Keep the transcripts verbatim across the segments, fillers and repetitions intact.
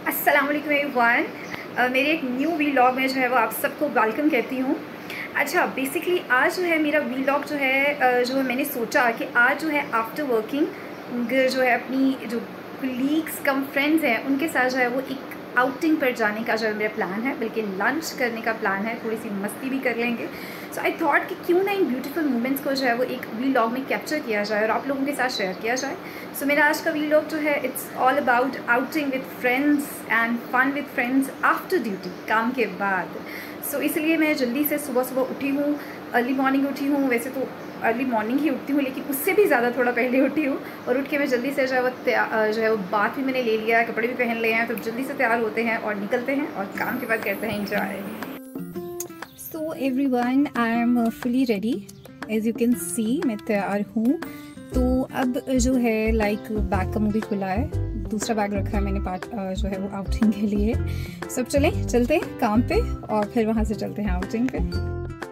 अस्सलाम वालेकुम एवरीवन। मेरे एक न्यू वीलॉग में जो है वो आप सबको वेलकम कहती हूँ। अच्छा, बेसिकली आज जो है मेरा वीलॉग जो है जो मैंने सोचा कि आज जो है आफ्टर वर्किंग जो है अपनी जो कलीग्स कम फ्रेंड्स हैं उनके साथ जो है वो एक आउटिंग पर जाने का जो है मेरा प्लान है, बल्कि लंच करने का प्लान है, थोड़ी सी मस्ती भी कर लेंगे। सो आई थॉट कि क्यों ना इन ब्यूटीफुल मोमेंट्स को जो है वो एक वीलॉग में कैप्चर किया जाए और आप लोगों के साथ शेयर किया जाए। सो so, मेरा आज का वीलॉग जो है it's all about outing with friends and fun with friends after duty, काम के बाद। सो so, इसलिए मैं जल्दी से सुबह सुबह उठी हूँ, अर्ली मॉर्निंग उठी हूँ। वैसे तो अर्ली मॉर्निंग ही उठती हूँ, लेकिन उससे भी ज़्यादा थोड़ा पहले उठी हूँ और उठ के मैं जल्दी से जो है वो जो है वो बात भी मैंने ले लिया है, कपड़े भी पहन लिए हैं, तो जल्दी से तैयार होते हैं और निकलते हैं और काम के बाद करते हैं enjoy. So everyone, I am fully ready, as you can see मैं तैयार हूँ। तो अब जो है लाइक बैग का मुँह भी खुला है, दूसरा बैग रखा है मैंने पार्ट जो है वो आउटिंग के लिए। सब चलें चलते हैं काम पे और फिर वहाँ से चलते हैं आउटिंग पे।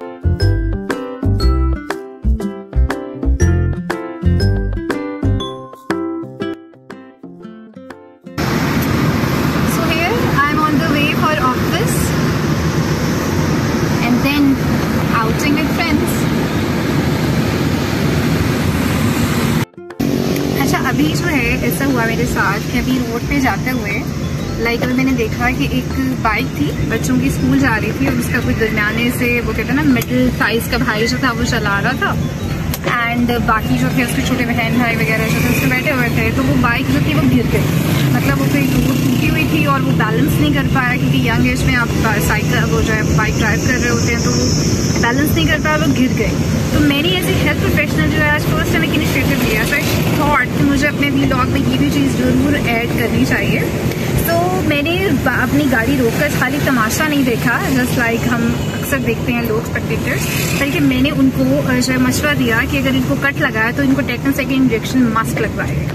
अभी जो है ऐसा हुआ मेरे साथ कि अभी रोड पे जाते हुए लाइक अभी मैंने देखा कि एक बाइक थी, बच्चों की स्कूल जा रही थी और उसका कुछ दरमियाने से वो कहते हैं ना मिडिल साइज़ का भाई जो था वो चला रहा था एंड बाकी जो थे उसके छोटे बहन भाई वगैरह जो थे उसके बैठे हुए थे। तो वो बाइक जो थी वो गिर गई, मतलब वो कहीं वो टूटी हुई थी और वो बैलेंस नहीं कर पाया, क्योंकि यंग एज में आप साइकिल वो जो है बाइक ड्राइव कर रहे होते हैं तो वो बैलेंस नहीं कर पाया, वो गिर गई। तो मैंने ऐसे हेल्थ प्रोफेशनल जो है आज फर्स्ट टाइम एक इनिशिएटिव लिया था, थॉट कि मुझे अपने वीलॉग में ये भी चीज़ जरूर ऐड करनी चाहिए। तो मैंने अपनी गाड़ी रोककर खाली तमाशा नहीं देखा, जस्ट लाइक हम अक्सर देखते हैं लोग स्पेक्टेटर्स, बल्कि मैंने उनको जो है मशवरा दिया कि अगर इनको कट लगा है तो इनको टेटनस का इंजेक्शन मस्ट लगवाएगा।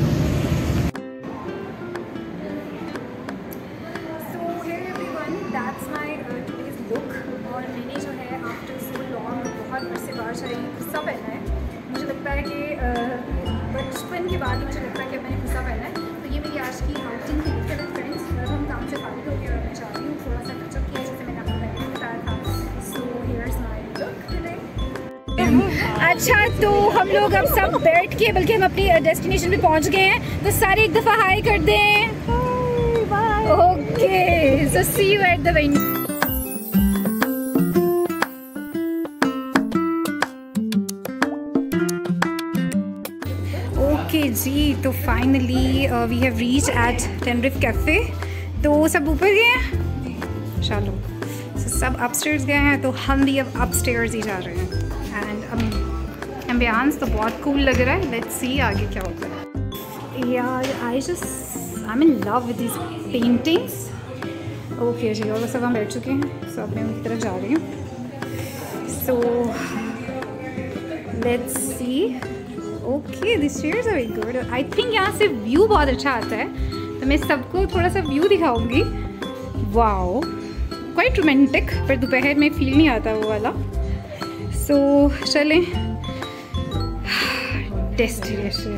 So here everyone, that's my today's look. और मैंने जो है आफ्टर सो लॉन्ग बहुत अरसे बाद जो है गुस्सा पहना है। मुझे लगता है कि बचपन के बाद ही मुझे लगता है कि मैंने गुस्सा पहना है। तो ये मेरी आज की आउटिंग की विद फ्रेंड्स, हम काम से फारिग हो गए और मैं जा रही हूँ थोड़ा सा टचअप किया जैसे मैंने आपको पहले बताया था। So here's my look today. अच्छा, तो हम लोग अब सब बैठ के, बल्कि हम अपनी डेस्टिनेशन पे पहुंच गए हैं, तो सारे एक दफ़ा हाई कर दें। Okay, so see you at the venue. Okay जी, तो finally we have reach at Tenerife cafe. तो सब ऊपर गए हैं, चलो so, सब अपस्टेयर्स गए हैं, तो हम भी अब अपस्टेयर्स ही जा रहे हैं। एंड एम्बियंस तो बहुत कूल लग रहा है, लेट्स सी आगे क्या होता है। यार I just I am in love with this paintings. Okay जी, और सब हम बैठ चुके हैं, सो अब मैं उनकी तरफ जा रही हूँ। So let's see. Okay, this chairs are very good. I think यहाँ से व्यू बहुत अच्छा आता है, तो मैं सबको थोड़ा सा व्यू दिखाऊंगी। वाओ, क्वाइट रोमांटिक, पर दोपहर में फील नहीं आता वो वाला। सो so, चलें डेस्टिनेशन।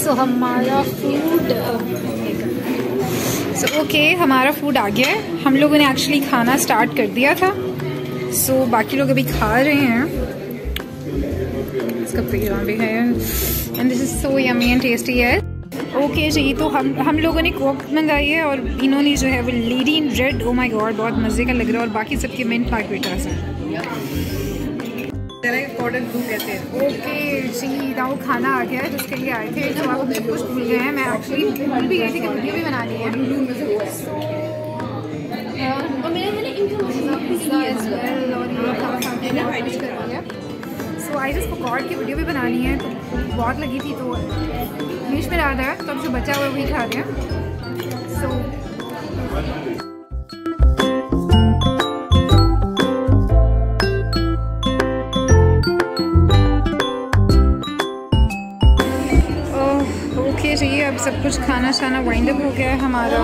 सो हमारा फूड सो ओके हमारा फूड आ गया है। हम लोगों ने एक्चुअली खाना स्टार्ट कर दिया था, सो so, बाकी लोग अभी खा रहे हैं। इसका पेड़ा भी है and this is so yummy and tasty है। ओके जी, तो हम हम लोगों ने कोक मंगाई है और इन्होंने जो है वो lady in red, oh my god बहुत मज़े का लग रहा है, और बाकी सबके मिंट मार्गरीटास हैं। ओके जी, ना वो खाना आ गया है जिसके लिए आए थे, तो आप सब कुछ भूल गए हैं। मैं एक्चुअली भूल भी गई थी कि वीडियो भी बनानी है। सो आई जस्ट फॉरगॉट की वीडियो भी बनानी है, तो बहुत लगी थी तो बीच में याद आया, तो अब जो बचा हुआ है वही खा रहे हैं। सो ओके जी, अब सब कुछ खाना शाना वाइंड अप हो गया है हमारा।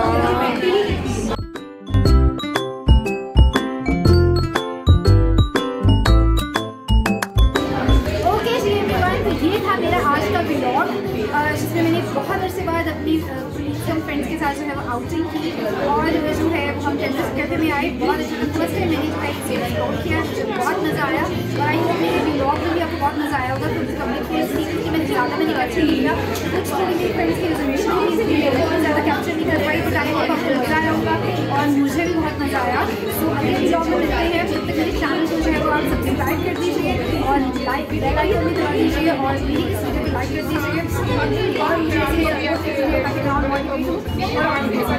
ओके जी एवरीवन, तो ये था मेरा आज का व्लॉग जिसमें मैंने बहुत अर्से बाद अपनी फ्रेंड्स के साथ जो है वो आउटिंग की, और जो है वो हम टेनिस कैफे में आए। बहुत अच्छा फर्स्ट टाइम मैंने जो है व्लॉग किया, मुझे बहुत मज़ा आया, और आई होप मेरे व्लॉग में भी आपको बहुत मज़ा आया होगा। तो क्योंकि मैंने ज़्यादा मैंने कैप्चर नहीं किया, कुछ थोड़ी मेरी फ्रेंड्स की रिजर्वेशन थी इसलिए बहुत ज़्यादा कैप्चर नहीं कर पाई, बट आई होप आपको मज़ा आया होगा और मुझे भी बहुत मज़ा आया। सो अगले व्लॉग में मिलते हैं, जब तक मेरे चैनल को जो है वो आप सब्सक्राइब कर दीजिए और लाइक बेल आइकन भी दबा दीजिए, और प्लीज़ वीडियो को लाइक कर दीजिए और मुझे ताकि मैं और